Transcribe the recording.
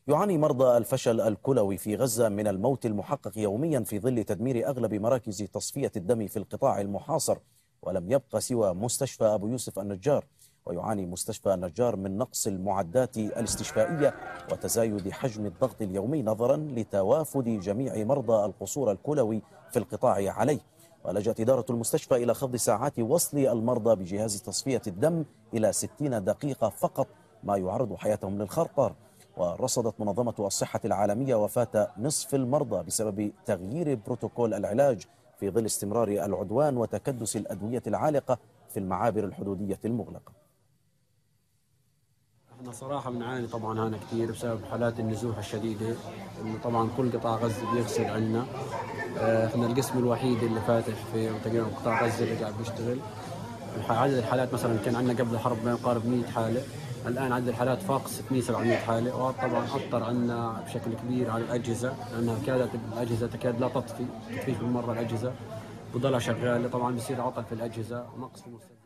يعاني مرضى الفشل الكلوي في غزة من الموت المحقق يوميا في ظل تدمير أغلب مراكز تصفية الدم في القطاع المحاصر، ولم يبقى سوى مستشفى أبو يوسف النجار. ويعاني مستشفى النجار من نقص المعدات الاستشفائية وتزايد حجم الضغط اليومي نظرا لتوافد جميع مرضى القصور الكلوي في القطاع عليه. ولجأت إدارة المستشفى إلى خفض ساعات وصل المرضى بجهاز تصفية الدم إلى 60 دقيقة فقط، ما يعرض حياتهم للخطر. ورصدت منظمة الصحة العالمية وفاة نصف المرضى بسبب تغيير بروتوكول العلاج في ظل استمرار العدوان وتكدس الأدوية العالقة في المعابر الحدودية المغلقة. احنا صراحة بنعاني طبعا هنا كثير بسبب حالات النزوح الشديدة، انه طبعا كل قطاع غزة بيغسل عنا. احنا القسم الوحيد اللي فاتح في تقريبا قطاع غزة اللي قاعد بيشتغل. عدد الحالات مثلا كان عندنا قبل الحرب ما يقارب 100 حالة، الآن عدد الحالات فاق 600 700 حالة، وهذا طبعا أثر عنا بشكل كبير على الأجهزة، لأنها كادت الأجهزة تكاد لا تطفي بالمرة، الأجهزة بضلها شغالة، طبعا بصير عطل في الأجهزة ونقص في المستشفى.